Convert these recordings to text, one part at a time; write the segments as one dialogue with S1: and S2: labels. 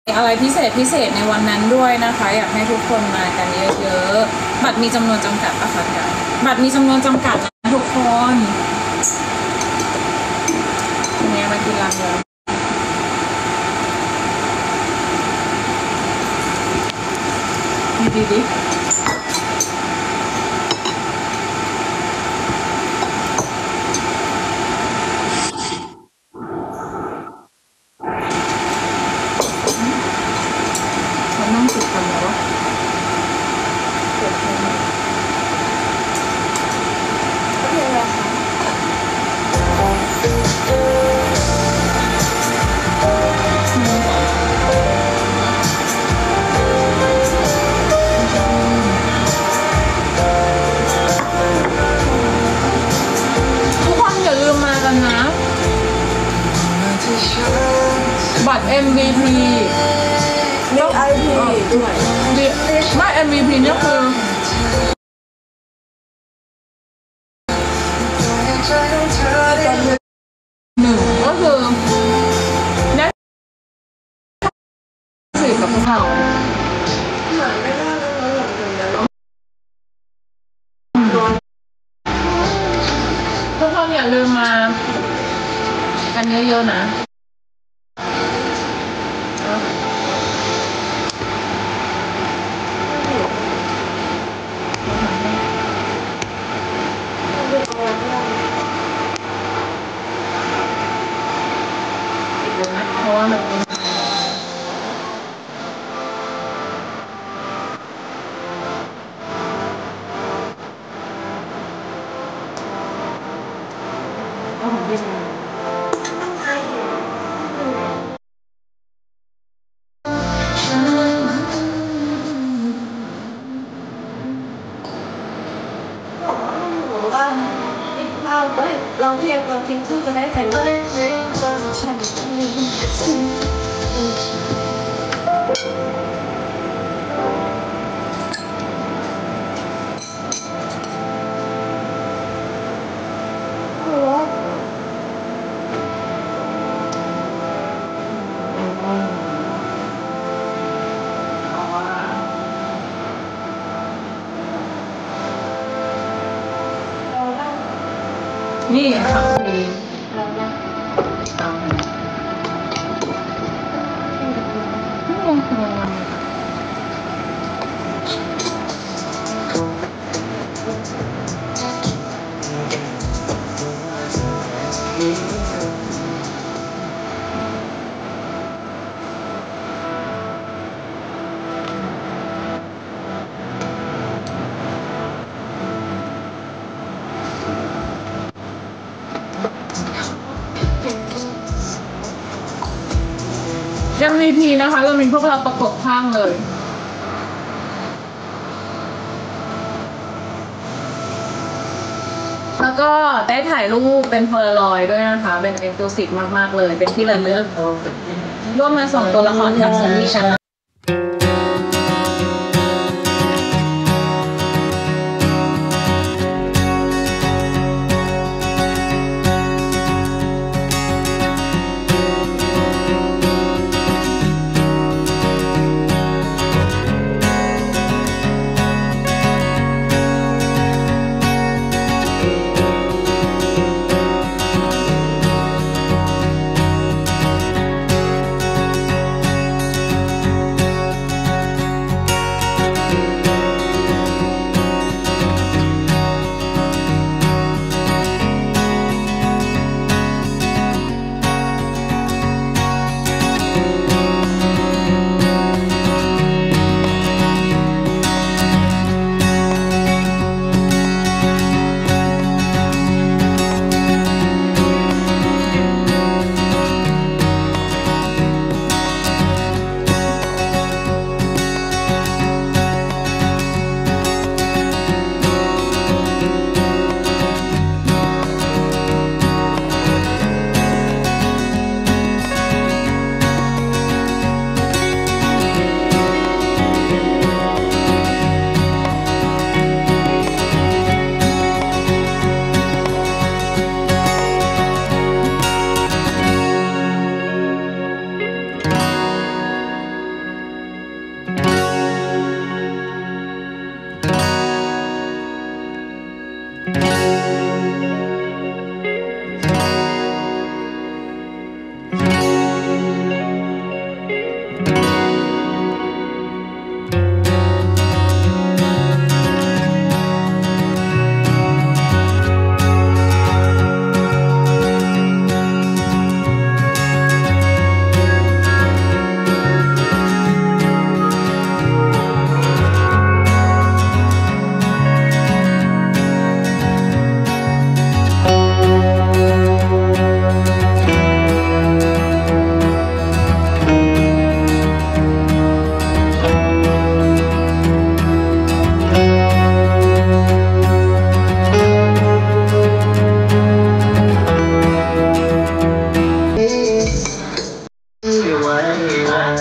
S1: อะไรพิเศษในวันนั้นด้วยนะคะอยากให้ทุกคนมากันเยอะๆบัตรมีจำนวนจำกัดนะคะบัตรมีจำนวนจำกัดนะทุกคนวันนี้มากินร้านเลยดีนั่งติดกันแล้วเปิดเพลงก็เพลงอะไรคะทุกคนอย่าลืมมากันนะบัตร MVP
S2: VIP ด้วย
S1: ไม่ MVP เนี่ยคือหนึ่งก็คือได้สิกับพวกเราทุกคนอย่าลืมมากันเยอะๆนะเพราะว่ามัน
S2: ลองเทียบลองทิ้งชื่อจะได้ใส่เลย
S1: นี่ค่ะMVP นะคะเรามีพวกเราประกบข้างเลยแล้วก็ได้ถ่ายรูปเป็นโพลารอยด์ด้วยนะคะเป็นเอ็กซ์คลูซีฟมากๆเลยเป็นที่ระลึกร่วมมาส่งตัวละครจากซันนี่ชั้น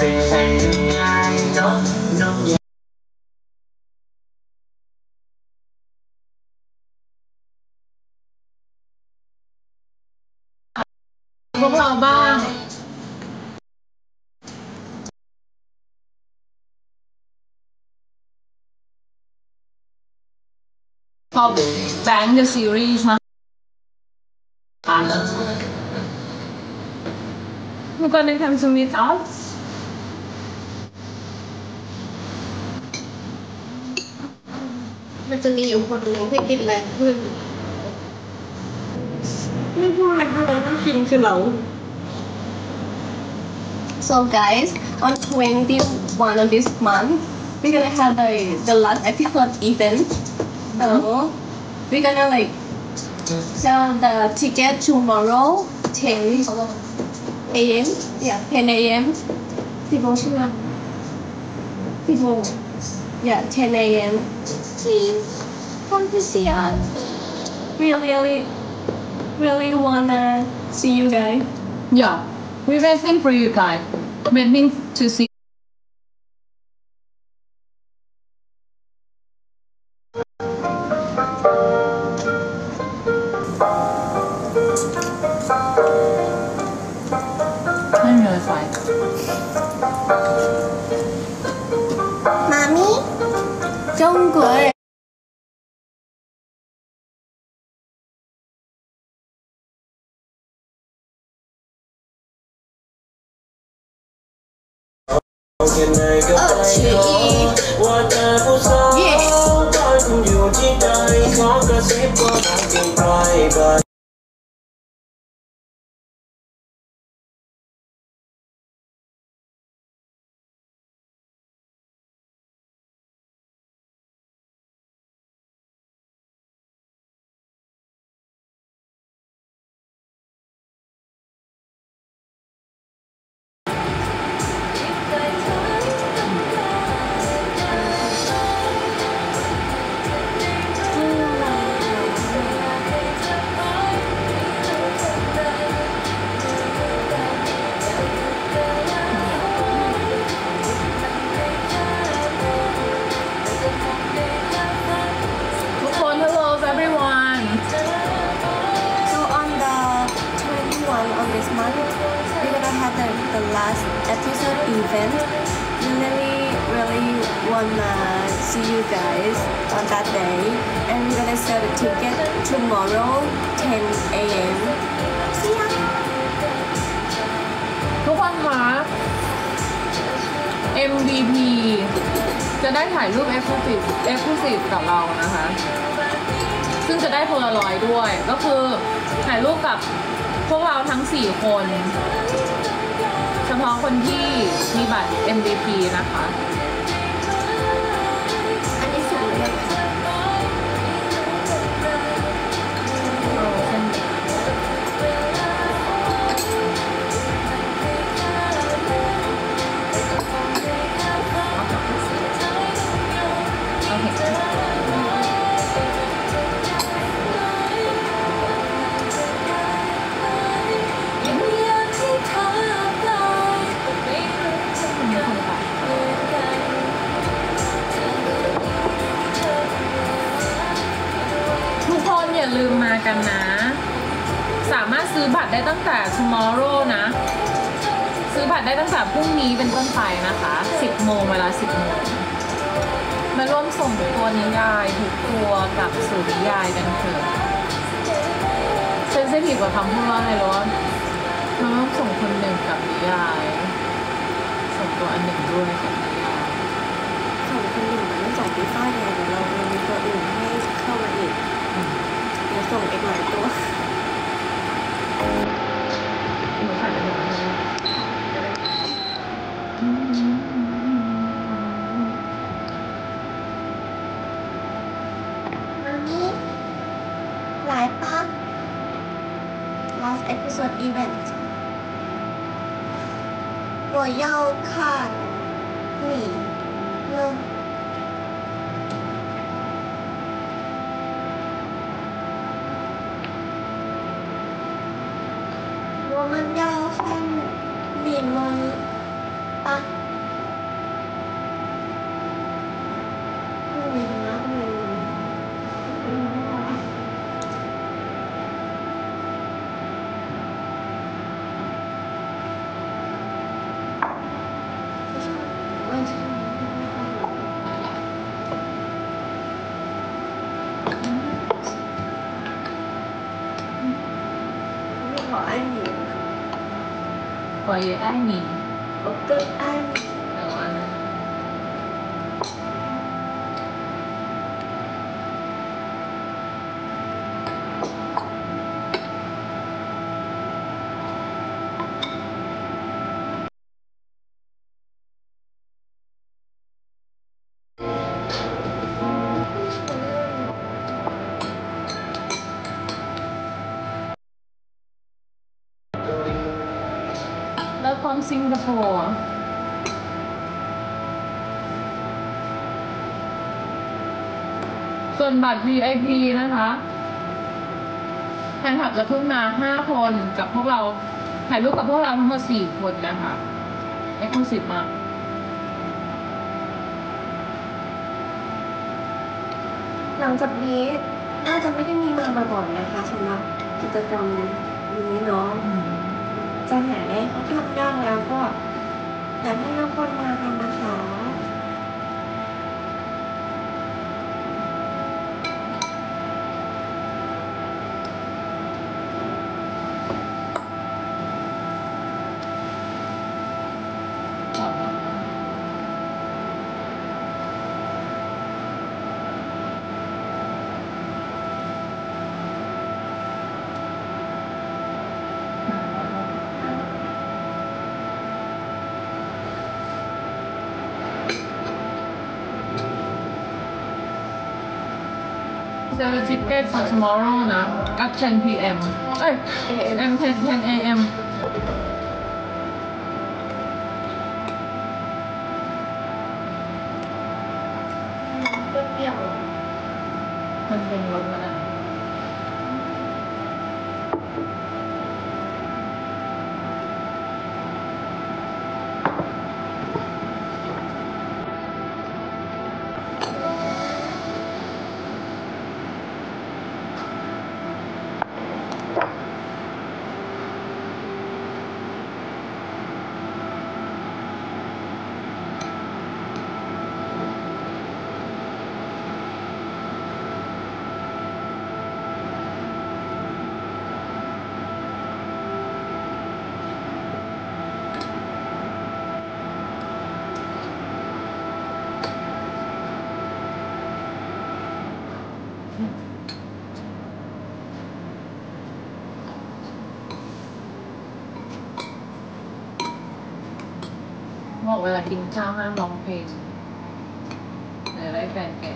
S1: พวกเราบ้างชอบ Bang the Series นะเมื่อก่อนในทำสมิธ
S2: มันจะมีอยู่คนหนึ่งที่กินแรงขึ้นไม่พูดอะไรเลยต้องกินคือเรา So guys, on 21 of this month, we're gonna have the last episode event. So we're gonna like sell the ticket tomorrow 10 a.m. Yeah, 10 a.m. 10 โมงใช่ไหม10 โมง Yeah, 10 a.m. Please come to see us. We really wanna see you guys.
S1: Yeah we waiting for you guys waiting to see I'm really fine
S2: Mommy, don't go. Yeah.
S1: ทุกคน hello everyone
S2: So on the 21 of this month, we're gonna have the last episode event. We really wanna see you guys on that day, and we're gonna sell the ticket tomorrow 10 a.m. See ya.
S1: ทุกคนคะ MVP จะได้ถ่ายรูป exclusive กับเรานะคะ ซึ่งจะได้โพลารอยด์ด้วย ก็คือถ่ายรูปกับพวกเราทั้ง 4 คน เฉพาะคนที่มีบัตร MVP นะคะ
S2: อันนี้สูงเลย
S1: โอเคทุกคนอย่าลืมมากันนะ สามารถซื้อบัตรได้ตั้งแต่ tomorrow นะ ซื้อบัตรได้ตั้งแต่พรุ่งนี้เป็นต้นไปนะคะ 10 โมงเวลา 10 โมง มาร่วมส่งตัวนิยายทุกตัวกลับสู่นิยายกันเถอะเซนซิทีฟกว่าคำพูดว่าอะไรหรอว่ามาร่วมส่งคนหนึ่งกับนิยาย ส่งตัวอันหนึ่งด้วยกับนิยาย
S2: ส่งคนหนึ่งมันส่งปีฟ้าไงเดี๋ยวเรามีตัวอื่นให้เข้ามาอีกเดี๋ยวส่งอีกหลายตัว
S1: หนูถ่ายไปหมดแล้ว
S2: Mommy, 来吧 Last episode event 我要看你呢我们要看你们吧ขอไอ้หมี
S1: ขอเยอะไอ้หนี
S2: ก็ไอ้หมี
S1: แต่ว่านะแล้วคนสิงคโปร์ส่วนบัตร VIP นะคะแฟนคลับจะขึ้นมา5 คนกับพวกเราถ่ายรูปกับพวกเราทั้งหมด4 คนนะคะเอ็กซ์คลูซีฟมาก
S2: หลังจากนี้น่าจะไม่ได้มีมาบ่อยๆนะคะสำหรับกิจกรรมนี้เนาะจะหาได้ค่อนข้างยากแล้วก็อยากให้ทุกคนมากันนะคะ
S1: Sell a ticket for tomorrow นะ at 10 p.m. เอ้ย a.m. 10 a.m.
S2: เปรี้ยว
S1: มันเป็นรถมันอะบอกเวลากินข้าวห้ามร้องเพลงเดี๋ยวได้แฟนแก่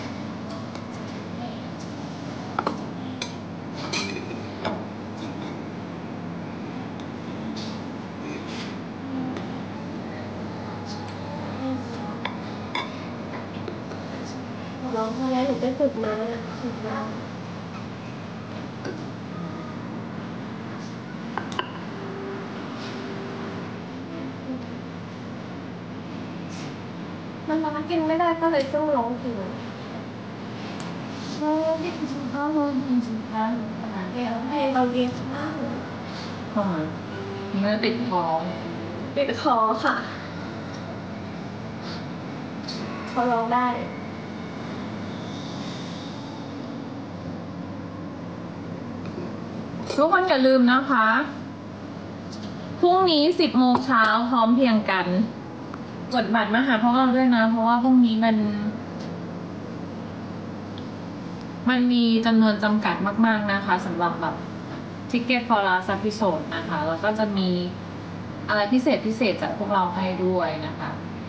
S2: ร้องเพลงหนูได้ฝึกมาฝึกมามันร้องกินไม่ได้ก็เลยต้องร้องเพลงเพลงเราเรียนมาก
S1: เนื้อติดคอ
S2: ติดคอค่ะเขาร้องได้
S1: ทุกคนอย่าลืมนะคะ พรุ่งนี้10 โมงเช้าพร้อมเพรียงกัน กดบัตรมาหาพวกเราด้วยนะ เพราะว่าพรุ่งนี้มันมีจำนวนจำกัดมากๆนะคะสำหรับแบบ Ticket for Last Episode นะคะ แล้วก็จะมีอะไรพิเศษจากพวกเราให้ด้วยนะคะ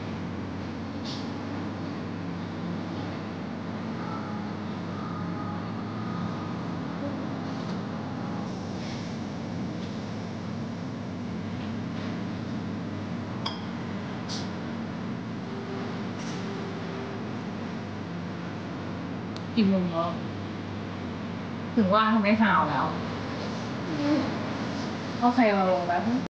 S1: กี่โมงแล้วถึงว่าทำไม่ข่าวแล้ว โอเคเราลงแล้ว